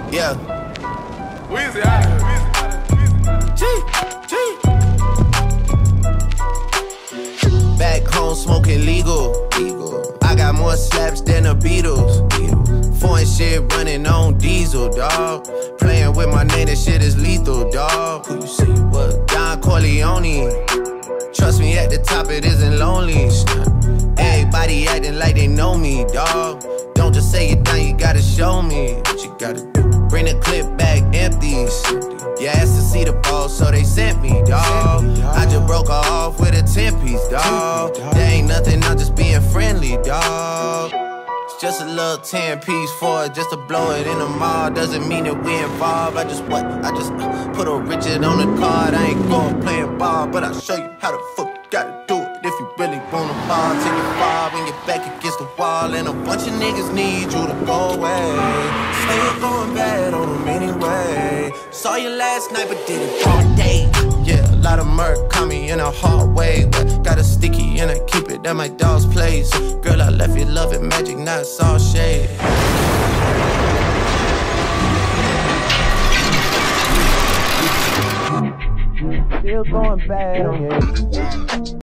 Yeah. Weezy out of here. Back home smoking legal. I got more slaps than the Beatles. Foreign shit running on diesel, dawg. Playing with my name, that shit is lethal, dawg. Who you see? What? Don Corleone. Trust me, at the top it isn't lonely. Everybody acting like they know me, dawg. Don't just say it down, you gotta show me what you gotta do. Bring the clip back empty. You asked to see the ball, so they sent me, dawg. I just broke her off with a 10-piece, dawg. There ain't nothing, I'm just being friendly, dawg. It's just a little 10-piece for it, just to blow it in the mall. Doesn't mean that we involved. I just put a Richard on the card. I ain't going playing ball, but I'll show you how the fuck you gotta do it. If you really wanna ball, take it far when you're back against the wall. And a bunch of niggas need you to go away. Still going bad on them anyway. Saw you last night, but did it all day. Yeah, a lot of murk caught me in a hard way, but got a sticky and I keep it at my dog's place. Girl, I left you love it magic, not all shade. Still going bad on you.